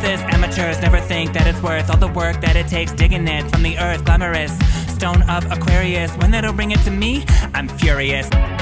this. Amateurs never think that it's worth all the work that it takes digging it from the earth. Glamorous stone of Aquarius, when that'll bring it to me, I'm furious.